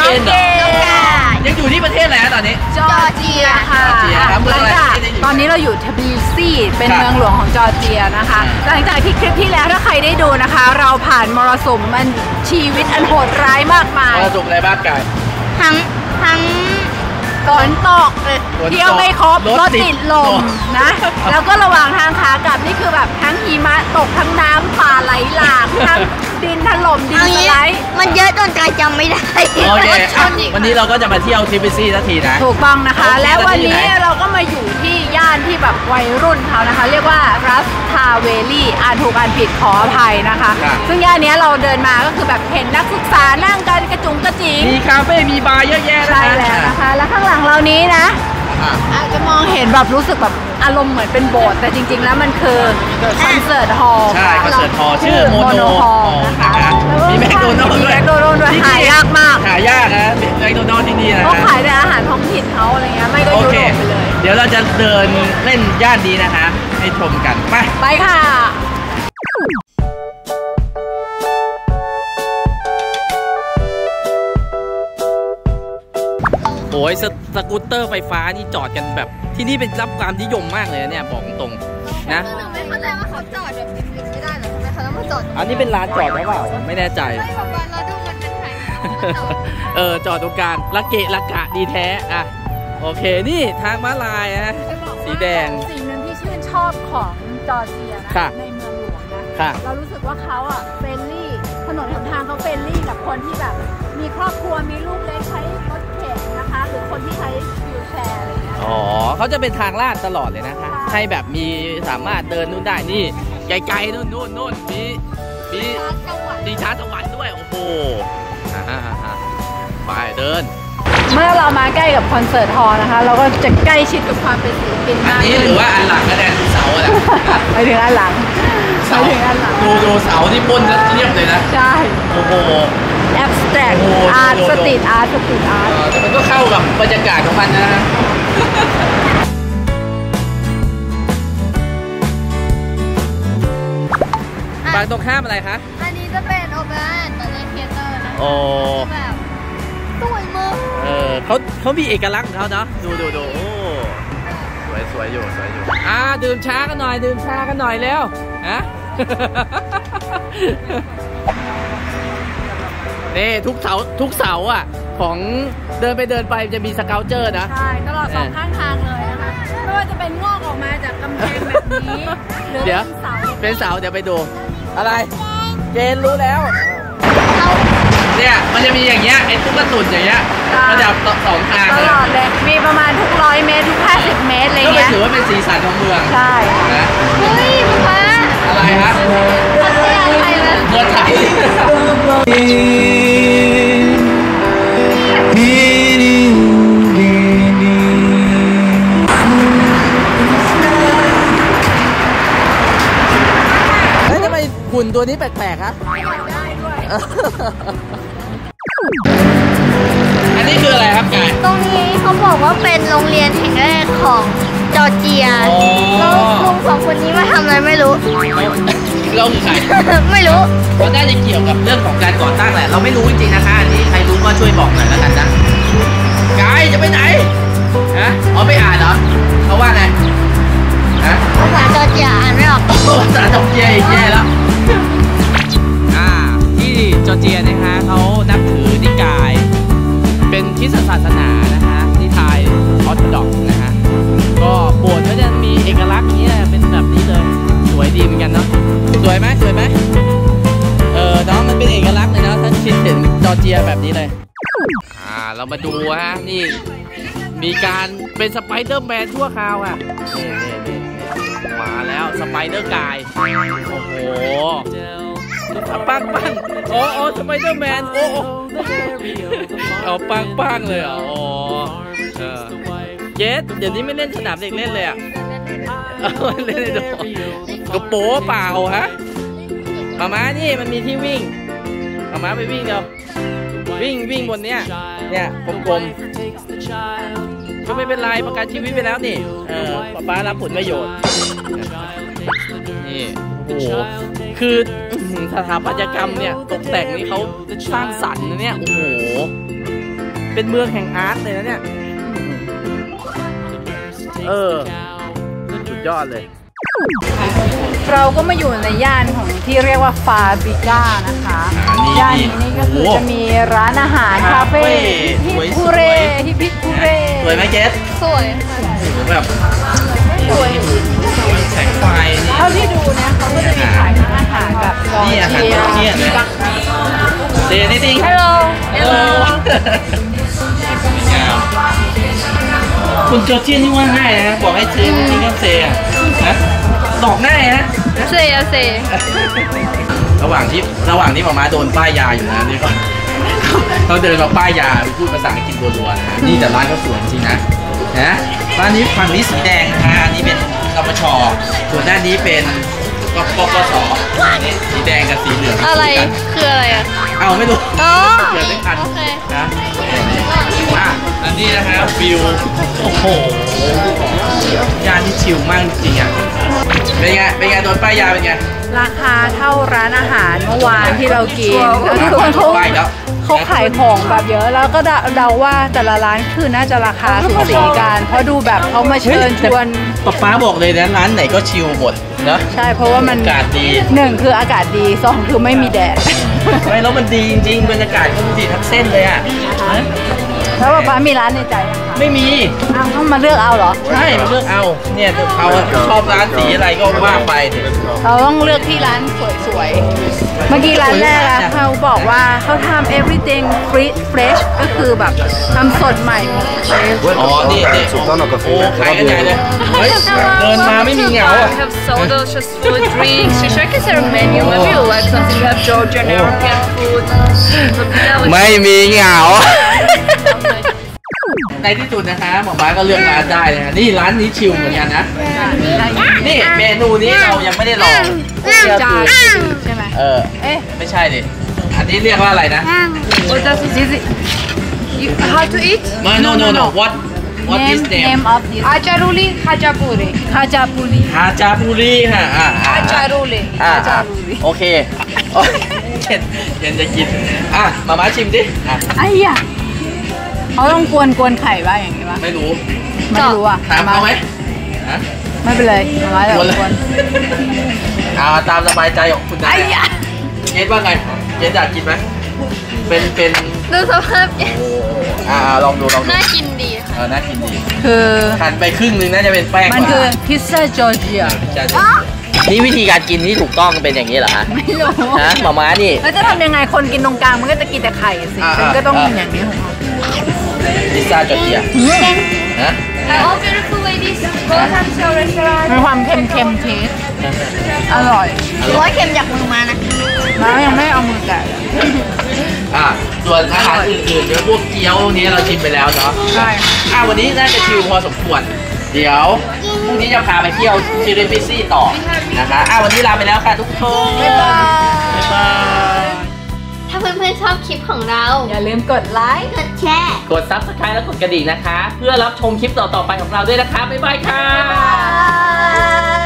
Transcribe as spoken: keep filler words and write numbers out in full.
นเหรอยังอยู่ที่ประเทศอะไรตอนนี้จอร์เจียค่ะหลังจากตอนนี้เราอยู่ทบิลิซีเป็นเมืองหลวงของจอร์เจียนะคะหลังจากที่คลิปที่แล้วถ้าใครได้ดูนะคะเราผ่านมรสุมมันชีวิตอันโหดร้ายมากมายมรสุมอะไรบ้างกันทั้งทั้งฝนตกเที่ยวไม่ครบรถติดลมนะแล้วก็ระหว่างทางขากลับนี่คือแบบทั้งหิมะตกทั้งน้ำป่าไหลหลากทั้งดินถล่มดินสไลด์มันเยอะจนกายจำไม่ได้โอเควันนี้เราก็จะมาเที่ยวทริปซี่สักทีนะถูกต้องนะคะและวันนี้เราก็มาอยู่ที่ย่านที่แบบวัยรุ่นเขานะคะเรียกว่ารัสทาเวลี่อ่านถูกอ่านผิดขออภัยนะคะซึ่งย่านนี้เราเดินมาก็คือแบบเห็นนักศึกษานั่งกันกระจุงกระจิงมีคาเฟ่มีบาร์เยอะแยะใช่แล้วนะคะแล้วข้างหลังเรานี้นะอาจจะมองเห็นแบบรู้สึกแบบอารมณ์เหมือนเป็นโบสถ์แต่จริงๆแล้วมันคือคอนเสิร์ตฮอลล์ใช่คอนเสิร์ตฮอลล์ชื่อโมโนฮอลล์นะคะมีแมคโดนัลด์ด้วยแมคโดนัลด์ด้วยหายากมากหายากนะแมคโดนัลด์ที่นี่นะเขาขายแต่อาหารท้องถิ่นเขาอะไรเงี้ยไม่ก็ยุโรปไปเลยเดี๋ยวเราจะเดินเล่นย่านนี้นะคะให้ชมกันไปไปค่ะโอ้ยสกูตเตอร์ไฟฟ้านี่จอดกันแบบที่นี่เป็นรับความนิยมมากเลยเนี่ยบอกตรงๆนะหนูไม่เข้าใจว่าเขาจอดแบบริมๆไม่ได้หรอทำไมเขาต้องมาจอดอันนี้เป็นลานจอดหรือเปล่าไม่แน่ใจไม่ของบ้านเราดูมันเป็นไทยเออจอดตรงกลางละเกะละกะดีแท้อ่ะโอเคนี่ทางม้าลายนะสีแดงสิ่งหนึ่งที่ชื่นชอบของจอร์เจียนะในเมืองหลวงนะเรารู้สึกว่าเขาอ่ะเฟรนลี่ถนนหนทางเขาเฟรนลี่กับคนที่แบบมีครอบครัวมีลูกเล็กใช้รถเข็นนะคะหรือคนที่ใช้วีลแชร์อะไรเงี้ยอ๋อเขาจะเป็นทางลาดตลอดเลยนะคะให้แบบมีสามารถเดินนู่นได้นี่ไกลๆนู่นนู่นนู่นมีมีดีชาร์จสวรรค์ด้วยโอ้โหไปเดินเมื่อเรามาใกล้กับคอนเสิร์ตฮอลล์นะคะเราก็จะใกล้ชิดกับความเป็นศิลปินมากอันนี้หรือว่าอันหลังก็ได้เสาอะไรไปถึงอันหลังเสาดูดูเสาที่พ่นเรียบเลยนะใช่โอ้โหแอบสแตรกอาร์ตสตรีทอาร์ตสตรีทอาร์ตแต่มันก็เข้ากับบรรยากาศของมันนะฮะบางตรงข้ามอะไรคะอันนี้จะเป็นโอเปร่าตอนนี้เทเตอร์นะโอ้แบบสวยมากเออเขาเขามีเอกลักษณ์ของเขาเนาะดูดูดูโอ้สวยสวยอยู่สวยอยู่อ่าดื่มช้ากันหน่อยดื่มช้ากันหน่อยแล้วฮะนี่ทุกเสาทุกเสาอ่ะของเดินไปเดินไปจะมีสเกลเจอร์นะใช่ตลอดสองข้างทางเลยนะคะไม่ว่าจะเป็นงอกออกมาจากกำแพงแบบนี้หรือเป็นเสาเป็นเสาเดี๋ยวไปดูอะไรเจนรู้แล้วเนี่ยมันจะมีอย่างเงี้ยไอ้ตุ๊กตุ่นอย่างเงี้ยมันจะสองทางตลอดเลยมีประมาณทุกร้อยเมตรทุกห้าสิบเมตรอะไรเงี้ยก็ถือว่าเป็นสีสันของเมืองใช่นะเฮ้ยป๊าอะไรฮะเมืองไทยเลยเมืองไทยแล้วทำไมหุ่นตัวนี้แปลกๆครับได้ด้วยอันนี้คืออะไรครับกายตรงนี้เขาบอกว่าเป็นโรงเรียนแห่งแรกของจอร์เจียแล้วลุงสองคนนี้มาทำอะไรไม่รู้เราคือใครไม่รู้ก็น่าจะเกี่ยวกับเรื่องของการก่อตั้งแหละเราไม่รู้จริงๆนะคะอันนี้ใครรู้ก็ช่วยบอกหน่อยแล้วกันนะกายจะไปไหนฮะอ๋อไม่อ่านเหรอเขาว่าไงฮะภาษาจอร์เจียอ่านไม่ออกภาษาจอร์เจียอีกแย่แล้วอ่าที่จอร์เจียนะคะเขานับถือนิกายเป็นคริสตศาสนานะคะนิกายออร์โธดอกซ์นะคะก็โบสถ์ก็จะมีเอกลักษณ์นี้เป็นแบบนี้เลยสวยดีเหมือนกันเนาะสวยไหมสวยไหมเออน้องมันเป็นเอกลักษณ์เลยเนาะถ้าคิดถึงจอร์เจียแบบนี้เลยอ่าเรามาดูฮะนี่มีการเป็นสไปเดอร์แมนทั่วคราวอ่ะนี่นี่นี่มาแล้วสไปเดอร์กายโอ้โหปังปังโอ้โอ้สไปเดอร์แมนโอ้โอ้เอาปังปังเลยอ๋อเจสเดี๋ยวนี้ไม่เล่นสนามเด็กเล่นเลยอ่ะเล่นเลยกระโปรงเปล่าฮะมาม้านี่มันมีที่วิ่งมาม้าไปวิ่งเดี๋ยววิ่งวิ่งบนเนี้ยเนี่ยกลมๆก็ไม่เป็นไรประกันชีวิตไปแล้วนี่เออป้ารับผลประโยชน์นี่โอ้โหคือสถาปัตยกรรมเนี่ยตกแต่งนี่เขาสร้างสรรค์นะเนี่ยโอ้โหเป็นเมืองแห่งอาร์ตเลยนะเนี่ยเออสุดยอดเลยเราก็มาอยู่ในย่านของที่เรียกว่าฟาบิก้านะคะย่านนี้นี่ก็คือจะมีร้านอาหารคาเฟ่ฮิปพูเร่ฮิปพูเร่สวยไหมเจสสวยแบบสวยแสงไฟนี่เท่าที่ดูเนี่ยเขาก็จะมีขายทั้งอาหารแบบจอร์เจียเซนี่ดิฮัลโหลฮัลโหลคุณโจเจียนนี่ว่าง่ายนะบอกให้ซื้อจริงก็เซอะนะตอกง่ายนะเซอะเซระหว่างที่ระหว่างที่หมอม้าโดนป้ายยาอยู่นะนี่ก่อนเขาเดินมาป้ายยาพูดภาษาอังกฤษรัวๆนะนี่แต่ร้านเขาสวยจริงนะนะร้านนี้ฝั่งนี้สีแดงนะอันนี้เป็นกปชส่วนด้านนี้เป็นกปปสนี่สีแดงกับสีเหลืองอะไรคืออะไรอ่ะเอาไม่รู้อ๋อเกิดไม่ทันนะอ่ะอันนี้นะครับวิวโอ้โหย่านที่ชิลมากจริงอ่ะเป็นไงเป็นไงโดนป้ายยาเป็นไงราคาเท่าร้านอาหารเมื่อวานที่เรากินแล้วทุกคนเขาเขาขายของแบบเยอะแล้วก็เดาว่าแต่ละร้านคือน่าจะราคาสูสีกันเพราะดูแบบเขามาเชิญชวนป๊าป๊าบอกเลยนะร้านไหนก็ชิลหมดนะใช่เพราะว่ามันอากาศดีหนึ่งคืออากาศดีสองคือไม่มีแดดไม่แล้วมันดีจริงๆบรรยากาศก็ดีทั้งเส้นเลยอ่ะแล้วป๊ามีร้านในใจไม่มีอ้าวต้องมาเลือกเอาเหรอใช่มาเลือกเอาเนี่ยเอาชอบร้านสีอะไรก็ว่าไปเราต้องเลือกที่ร้านสวยๆเมื่อกี้ร้านแรกอะเขาบอกว่าเขาทำ everything fresh ก็คือแบบทำสดใหม่อ๋อนี่นี่โอ้ขายกันใหญ่เลยเฮ้ยเดินมาไม่มีเหงาอ่ะ have soda just food drinks you should consider menu maybe you like something you have Georgian European food ไม่มีเหงาในที่สุดนะคะหมอม้าก็เลือกร้านได้นะนี่ร้านนี้ชิลเหมือนกันนะนี่เมนูนี้เรายังไม่ได้ลองจาใช่ไหมเออเอ๊ะไม่ใช่ดิอันนี้เรียกว่าอะไรนะ What does it is it you how to eat no no no what what is name of this Hajaruli Hajapuri Hajapuri Hajapuri ค่ะอ่า Hajaruli อ่าโอเคเย็นเย็นจะกินอ่ะมาม่าชิมดิอ่ะไอ้ยะเขาต้องกวนกวนไข่บ้างอย่างนี้ป่ะไม่รู้ไม่รู้อ่ะถามเขาไหมไม่เป็นไรมาม่าเดี๋ยวกวนอ่าตามสบายใจของคุณนะเย็นว่าไงเย็นอยากกินไหมเป็นเป็นดูสภาพอ่าลองดูลองดูน่ากินดีค่ะเออน่ากินดีคือหั่นไปครึ่งนึงน่าจะเป็นแป้งมันคือพิซซ่าจอร์เจียนี่วิธีการกินที่ถูกต้องเป็นอย่างนี้เหรอฮะไม่รู้ฮะหม่าม้านี่แล้วจะทำยังไงคนกินตรงกลางมันก็จะกินแต่ไข่สิฉันก็ต้องกินอย่างนี้ของเราพิซซ่าจอร์เจียฮะ All beautiful ladies welcome to our restaurant มีความเค็มเค็มเทสอร่อยร้อยเค็มจากมือมานะม้ายังไม่เอามือแกะอ่าส่วนอาหารอื่นๆเดี๋ยวพวกเกี๊ยวนี้เราชิมไปแล้วเนาะใช่อ่าวันนี้น่าจะชิลพอสมควรเดี๋ยวพรุ่งนี้จะพาไปเที่ยวซิริฟิซี่ต่อนะคะอ่าวันนี้ลาไปแล้วค่ะทุกคนบ๊ายบายบ๊ายบายถ้าเพื่อนๆชอบคลิปของเราอย่าลืมกดไลค์กดแชร์กด ซับสไครบ์ และกดกระดิ่งนะคะเพื่อรับชมคลิปต่อๆไปของเราด้วยนะคะบ๊ายบายค่ะ